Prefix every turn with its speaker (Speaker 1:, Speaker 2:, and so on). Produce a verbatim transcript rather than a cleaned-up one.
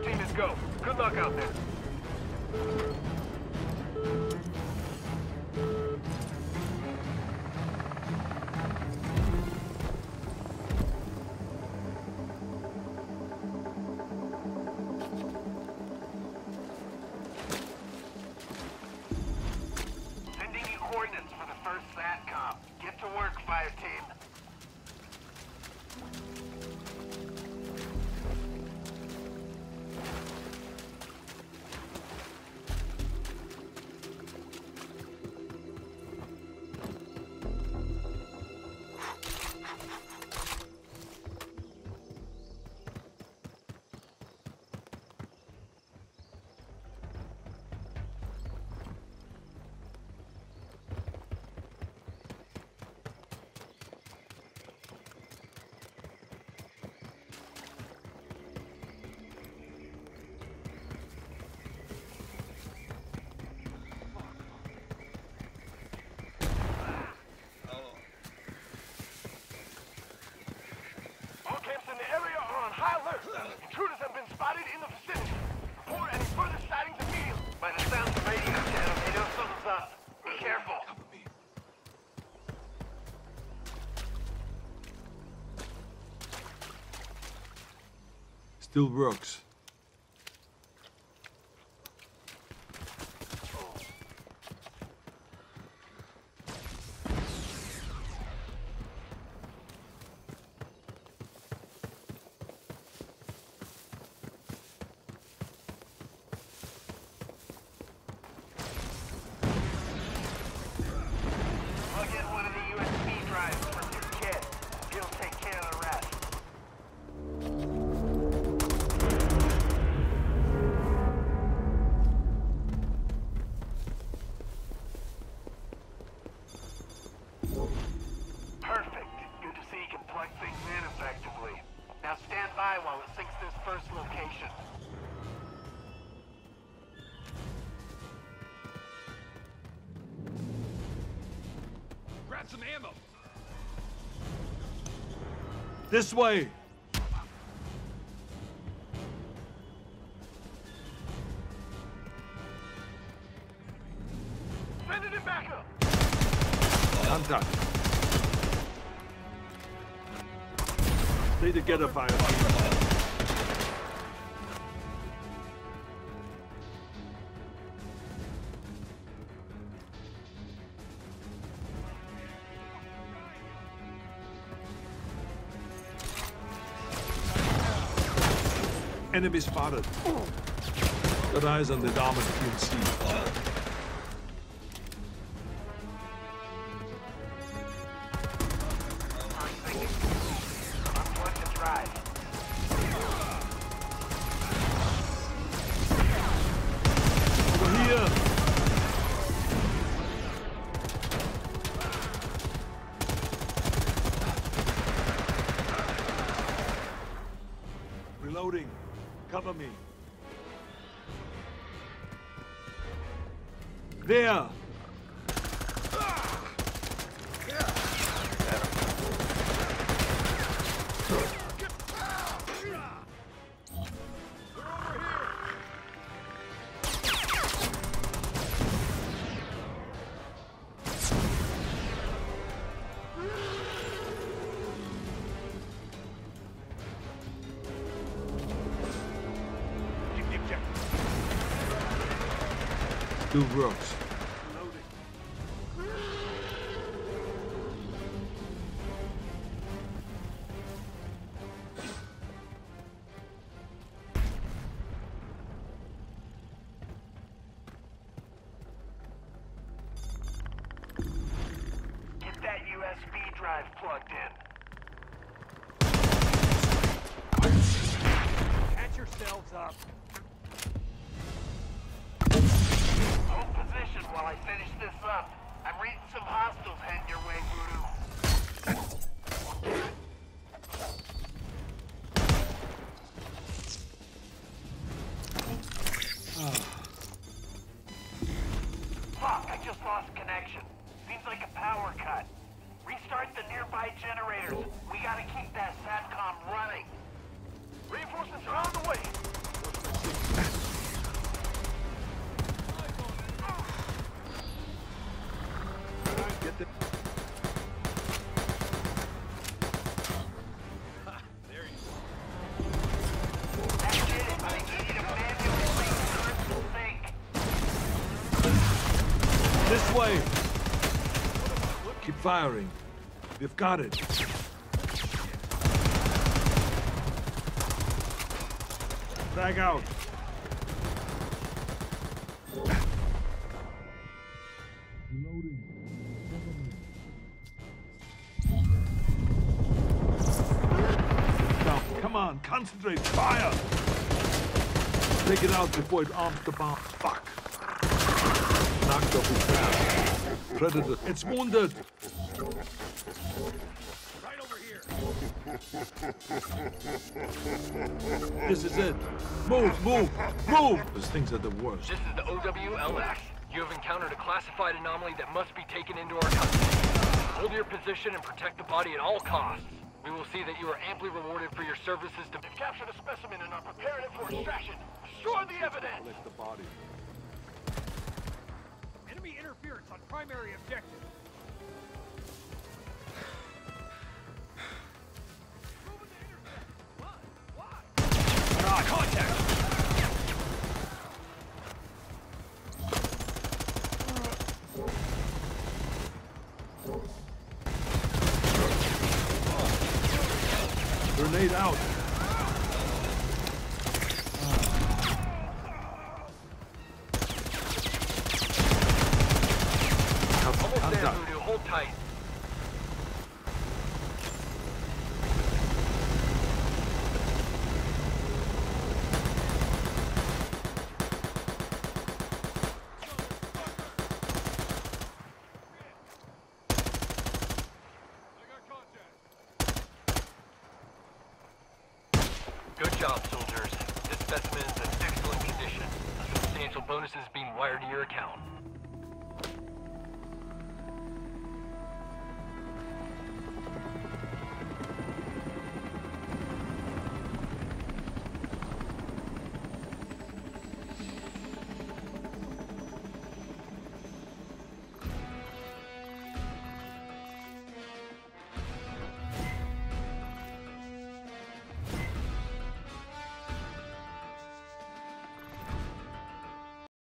Speaker 1: team is go. Good luck out there. Sending you coordinates for the first SATCOM. Get to work, fire team. Intruders have been spotted in the vicinity. Report any further sightings immediately. By the sounds of radio channel, they know something's up. Be careful.
Speaker 2: Still works. While it sinks this first location.
Speaker 3: Grab some ammo.
Speaker 2: This way.
Speaker 1: Send it in backup.
Speaker 2: I'm done. Stay together, fire team. Enemy spotted. Got eyes on the dominant P M C. Over here. Reloading. Cover me. There! Two rocks.
Speaker 1: Get that U S B drive plugged in.
Speaker 3: Catch yourselves up.
Speaker 1: Hold position while I finish this up. I'm reading some hostiles heading your way, Voodoo. Fuck, I just lost connection. Seems like a power cut. Restart the nearby generators. We gotta keep that SATCOM running. Reinforcements are on the way.
Speaker 2: way! Keep firing. We've got it. Frag out. Now, come on, concentrate, fire! Take it out before it arms the bomb. Fuck! Knocked off his back. Predator, it's wounded!
Speaker 3: Right over here.
Speaker 2: This is it. Move, move, move! Those things are the worst.
Speaker 4: This is the O W L X. You have encountered a classified anomaly that must be taken into our custody. Hold your position and protect the body at all costs. We will see that you are amply rewarded for your services to...
Speaker 1: They've captured a specimen and are preparing it for extraction. Destroy the evidence!
Speaker 2: The body.
Speaker 3: Enemy interference on primary objective. Moving to intercept. What? Why? Ah, contact!
Speaker 2: Grenade out.
Speaker 4: Almost there, Voodoo. Hold tight. Good job, soldiers. This specimen is in excellent condition. Substantial bonuses being wired to your account.